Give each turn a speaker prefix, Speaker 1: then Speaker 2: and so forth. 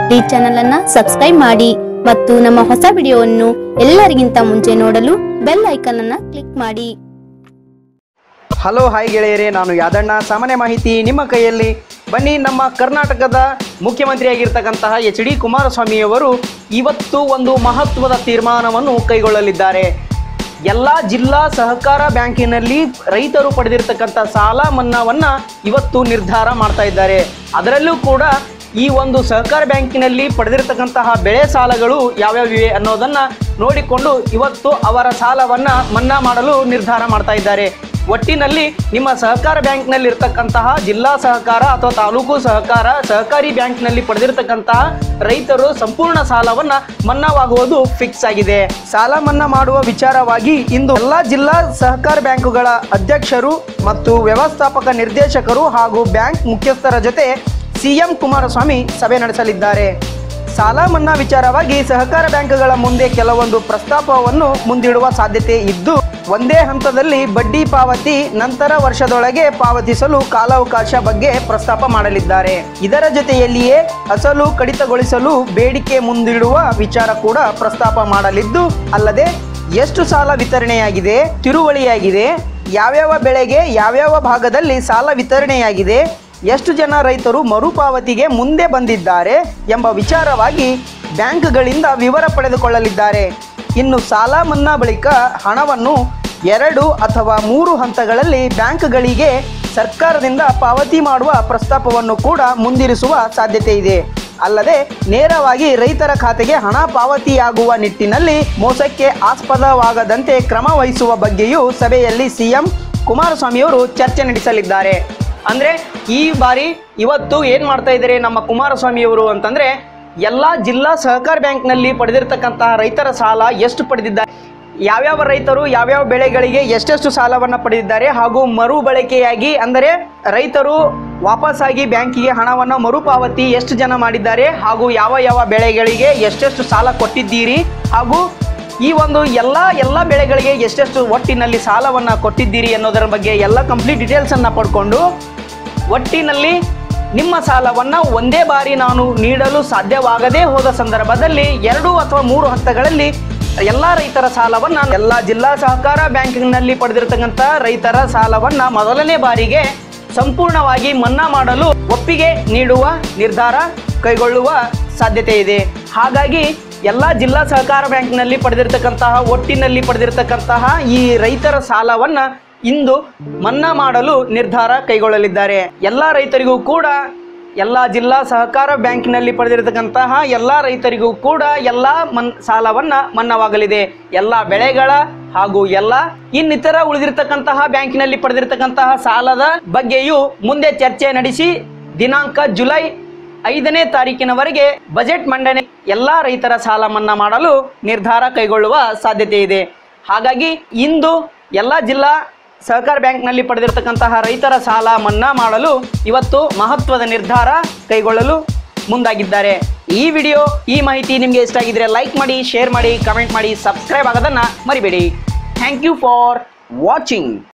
Speaker 1: ಈ ಚಾನೆಲ್ ಅನ್ನು ಸಬ್ಸ್ಕ್ರೈಬ್ ಮಾಡಿ ಮತ್ತು ನಮ್ಮ ಹೊಸ ವಿಡಿಯೋವನ್ನು ಎಲ್ಲರಿಗಿಂತ ಮುಂಚೆ ನೋಡಲು ಬೆಲ್ ಐಕಾನ್ ಅನ್ನು ಕ್ಲಿಕ್ ಮಾಡಿ।
Speaker 2: ಹಲೋ ಹಾಯ್ ಗೆಳೆಯರೇ, ನಾನು ಯಾದಣ್ಣ। ಸಾಮಾನ್ಯ ಮಾಹಿತಿ ನಿಮ್ಮ ಕೈಯಲ್ಲಿ। ಬನ್ನಿ, ನಮ್ಮ ಕರ್ನಾಟಕದ ಮುಖ್ಯಮಂತ್ರಿಯಾಗಿರ್ತಕ್ಕಂತಹ ಎಚ್.ಡಿ. ಕುಮಾರಸ್ವಾಮಿಯವರು ಇವತ್ತು ಒಂದು ಮಹತ್ವದ ತೀರ್ಮಾನವನ್ನು ಕೈಗೊಳ್ಳಲಿದ್ದಾರೆ। ಎಲ್ಲ ಜಿಲ್ಲಾ ಸಹಕಾರ ಬ್ಯಾಂಕಿನಲ್ಲಿ ರೈತರು ಪಡೆದಿರ್ತಕ್ಕಂಥ ಸಾಲ ಮನ್ನಾವನ್ನು ಇವತ್ತು ನಿರ್ಧಾರ ಮಾಡ್ತಾ ಇದ್ದಾರೆ। ಅದರಲ್ಲೂ ಕೂಡ ಈ ಒಂದು ಸಹಕಾರ ಬ್ಯಾಂಕಿನಲ್ಲಿ ಪಡೆದಿರ್ತಕ್ಕಂತಹ ಬೆಳೆ ಸಾಲಗಳು ಯಾವ್ಯಾವಿವೆ ಅನ್ನೋದನ್ನು ನೋಡಿಕೊಂಡು ಇವತ್ತು ಅವರ ಸಾಲವನ್ನು ಮನ್ನಾ ಮಾಡಲು ನಿರ್ಧಾರ ಮಾಡ್ತಾ ಇದ್ದಾರೆ। ಒಟ್ಟಿನಲ್ಲಿ ನಿಮ್ಮ ಸಹಕಾರ ಬ್ಯಾಂಕ್ನಲ್ಲಿ ಇರ್ತಕ್ಕಂತಹ ಜಿಲ್ಲಾ ಸಹಕಾರ ಅಥವಾ ತಾಲೂಕು ಸಹಕಾರ ಸಹಕಾರಿ ಬ್ಯಾಂಕ್ನಲ್ಲಿ ಪಡೆದಿರ್ತಕ್ಕಂತಹ ರೈತರು ಸಂಪೂರ್ಣ ಸಾಲವನ್ನು ಮನ್ನಾವಾಗುವುದು ಫಿಕ್ಸ್ ಆಗಿದೆ। ಸಾಲ ಮನ್ನಾ ಮಾಡುವ ವಿಚಾರವಾಗಿ ಇಂದು ಎಲ್ಲ ಜಿಲ್ಲಾ ಸಹಕಾರ ಬ್ಯಾಂಕುಗಳ ಅಧ್ಯಕ್ಷರು ಮತ್ತು ವ್ಯವಸ್ಥಾಪಕ ನಿರ್ದೇಶಕರು ಹಾಗೂ ಬ್ಯಾಂಕ್ ಮುಖ್ಯಸ್ಥರ ಜೊತೆ ಸಿಎಂ ಕುಮಾರಸ್ವಾಮಿ ಸಭೆ ನಡೆಸಲಿದ್ದಾರೆ। ಸಾಲ ಮನ್ನಾ ವಿಚಾರವಾಗಿ ಸಹಕಾರ ಬ್ಯಾಂಕ್ಗಳ ಮುಂದೆ ಕೆಲವೊಂದು ಪ್ರಸ್ತಾಪವನ್ನು ಮುಂದಿಡುವ ಸಾಧ್ಯತೆ ಇದ್ದು, ಒಂದೇ ಹಂತದಲ್ಲಿ ಬಡ್ಡಿ ಪಾವತಿ, ನಂತರ ವರ್ಷದೊಳಗೆ ಪಾವತಿಸಲು ಕಾಲಾವಕಾಶ ಬಗ್ಗೆ ಪ್ರಸ್ತಾಪ ಮಾಡಲಿದ್ದಾರೆ। ಇದರ ಜೊತೆಯಲ್ಲಿಯೇ ಅಸಲು ಕಡಿತಗೊಳಿಸಲು ಬೇಡಿಕೆ ಮುಂದಿಡುವ ವಿಚಾರ ಕೂಡ ಪ್ರಸ್ತಾಪ ಮಾಡಲಿದ್ದು, ಅಲ್ಲದೆ ಎಷ್ಟು ಸಾಲ ವಿತರಣೆಯಾಗಿದೆ, ತಿರುವಳಿಯಾಗಿದೆ, ಯಾವ್ಯಾವ ಬೆಳೆಗೆ ಯಾವ್ಯಾವ ಭಾಗದಲ್ಲಿ ಸಾಲ ವಿತರಣೆಯಾಗಿದೆ, ಎಷ್ಟು ಜನ ರೈತರು ಮರುಪಾವತಿಗೆ ಮುಂದೆ ಬಂದಿದ್ದಾರೆ ಎಂಬ ವಿಚಾರವಾಗಿ ಬ್ಯಾಂಕ್ಗಳಿಂದ ವಿವರ ಪಡೆದುಕೊಳ್ಳಲಿದ್ದಾರೆ। ಇನ್ನು ಸಾಲ ಮನ್ನಾ ಬಳಿಕ ಹಣವನ್ನು 2 ಅಥವಾ 3 ಹಂತಗಳಲ್ಲಿ ಬ್ಯಾಂಕ್ಗಳಿಗೆ ಸರ್ಕಾರದಿಂದ ಪಾವತಿ ಮಾಡುವ ಪ್ರಸ್ತಾಪವನ್ನು ಕೂಡ ಮುಂದಿರಿಸುವ ಸಾಧ್ಯತೆ ಇದೆ। ಅಲ್ಲದೆ ನೇರವಾಗಿ ರೈತರ ಖಾತೆಗೆ ಹಣ ಪಾವತಿಯಾಗುವ ನಿಟ್ಟಿನಲ್ಲಿ ಮೋಸಕ್ಕೆ ಆಸ್ಪದವಾಗದಂತೆ ಕ್ರಮ ವಹಿಸುವ ಬಗ್ಗೆಯೂ ಸಭೆಯಲ್ಲಿ ಸಿಎಂ ಕುಮಾರಸ್ವಾಮಿಯವರು ಚರ್ಚೆ ನಡೆಸಲಿದ್ದಾರೆ। ಅಂದರೆ ಈ ಬಾರಿ ಇವತ್ತು ಏನು ಮಾಡ್ತಾ ಇದ್ದಾರೆ ನಮ್ಮ ಕುಮಾರಸ್ವಾಮಿಯವರು ಅಂತಂದರೆ, ಎಲ್ಲ ಜಿಲ್ಲಾ ಸಹಕಾರ ಬ್ಯಾಂಕ್ನಲ್ಲಿ ಪಡೆದಿರ್ತಕ್ಕಂತಹ ರೈತರ ಸಾಲ ಎಷ್ಟು ಪಡೆದಿದ್ದಾರೆ, ಯಾವ್ಯಾವ ರೈತರು ಯಾವ್ಯಾವ ಬೆಳೆಗಳಿಗೆ ಎಷ್ಟೆಷ್ಟು ಸಾಲವನ್ನು ಪಡೆದಿದ್ದಾರೆ, ಹಾಗೂ ಮರು ಬಳಕೆಯಾಗಿ ಅಂದರೆ ರೈತರು ವಾಪಸ್ಸಾಗಿ ಬ್ಯಾಂಕಿಗೆ ಹಣವನ್ನು ಮರುಪಾವತಿ ಎಷ್ಟು ಜನ ಮಾಡಿದ್ದಾರೆ, ಹಾಗೂ ಯಾವ ಯಾವ ಬೆಳೆಗಳಿಗೆ ಎಷ್ಟೆಷ್ಟು ಸಾಲ ಕೊಟ್ಟಿದ್ದೀರಿ, ಹಾಗೂ ಈ ಒಂದು ಎಲ್ಲ ಬೆಳೆಗಳಿಗೆ ಎಷ್ಟೆಷ್ಟು ಒಟ್ಟಿನಲ್ಲಿ ಸಾಲವನ್ನು ಕೊಟ್ಟಿದ್ದೀರಿ ಅನ್ನೋದರ ಬಗ್ಗೆ ಎಲ್ಲ ಕಂಪ್ಲೀಟ್ ಡೀಟೇಲ್ಸನ್ನು ಪಡ್ಕೊಂಡು ಒಟ್ಟಿನಲ್ಲಿ ನಿಮ್ಮ ಸಾಲವನ್ನು ಒಂದೇ ಬಾರಿ ನಾನು ನೀಡಲು ಸಾಧ್ಯವಾಗದೇ ಹೋದ ಸಂದರ್ಭದಲ್ಲಿ 2 ಅಥವಾ 3 ಹಂತಗಳಲ್ಲಿ ಎಲ್ಲ ರೈತರ ಸಾಲವನ್ನು ಎಲ್ಲ ಜಿಲ್ಲಾ ಸಹಕಾರ ಬ್ಯಾಂಕಿನಲ್ಲಿ ಪಡೆದಿರತಕ್ಕಂಥ ರೈತರ ಸಾಲವನ್ನು ಮೊದಲನೇ ಬಾರಿಗೆ ಸಂಪೂರ್ಣವಾಗಿ ಮನ್ನಾ ಮಾಡಲು ಒಪ್ಪಿಗೆ ನೀಡುವ ನಿರ್ಧಾರ ಕೈಗೊಳ್ಳುವ ಸಾಧ್ಯತೆ ಇದೆ। ಹಾಗಾಗಿ ಎಲ್ಲ ಜಿಲ್ಲಾ ಸಹಕಾರ ಬ್ಯಾಂಕ್ನಲ್ಲಿ ಪಡೆದಿರತಕ್ಕಂತಹ ಒಟ್ಟಿನಲ್ಲಿ ಪಡೆದಿರತಕ್ಕಂತಹ ಈ ರೈತರ ಸಾಲವನ್ನು ಇಂದು ಮನ್ನಾ ಮಾಡಲು ನಿರ್ಧಾರ ಕೈಗೊಳ್ಳಲಿದ್ದಾರೆ। ಎಲ್ಲ ರೈತರಿಗೂ ಕೂಡ ಎಲ್ಲ ಜಿಲ್ಲಾ ಸಹಕಾರ ಬ್ಯಾಂಕಿನಲ್ಲಿ ಪಡೆದಿರತಕ್ಕಂತಹ ಎಲ್ಲ ರೈತರಿಗೂ ಕೂಡ ಎಲ್ಲ ಸಾಲವನ್ನು ಮನ್ನಾವಾಗಲಿದೆ। ಎಲ್ಲ ಬೆಳೆಗಳ ಹಾಗೂ ಎಲ್ಲ ಇನ್ನಿತರ ಉಳಿದಿರತಕ್ಕಂತಹ ಬ್ಯಾಂಕಿನಲ್ಲಿ ಪಡೆದಿರತಕ್ಕಂತಹ ಸಾಲದ ಬಗ್ಗೆಯೂ ಮುಂದೆ ಚರ್ಚೆ ನಡೆಸಿ ದಿನಾಂಕ ಜುಲೈ 5ನೇ ತಾರೀಕಿನವರೆಗೆ ಬಜೆಟ್ ಮಂಡನೆ ಎಲ್ಲ ರೈತರ ಸಾಲ ಮನ್ನಾ ಮಾಡಲು ನಿರ್ಧಾರ ಕೈಗೊಳ್ಳುವ ಸಾಧ್ಯತೆ ಇದೆ। ಹಾಗಾಗಿ ಇಂದು ಎಲ್ಲ ಜಿಲ್ಲಾ ಸಹಕಾರ ಬ್ಯಾಂಕ್ನಲ್ಲಿ ಪಡೆದಿರತಕ್ಕಂತಹ ರೈತರ ಸಾಲ ಮನ್ನಾ ಮಾಡಲು ಇವತ್ತು ಮಹತ್ವದ ನಿರ್ಧಾರ ಕೈಗೊಳ್ಳಲು ಮುಂದಾಗಿದ್ದಾರೆ। ಈ ವಿಡಿಯೋ ಈ ಮಾಹಿತಿ ನಿಮಗೆ ಇಷ್ಟ ಆಗಿದ್ರೆ ಲೈಕ್ ಮಾಡಿ, ಶೇರ್ ಮಾಡಿ, ಕಮೆಂಟ್ ಮಾಡಿ, ಸಬ್ಸ್ಕ್ರೈಬ್ ಆಗೋದನ್ನು ಮರಿಬೇಡಿ। Thank you for watching.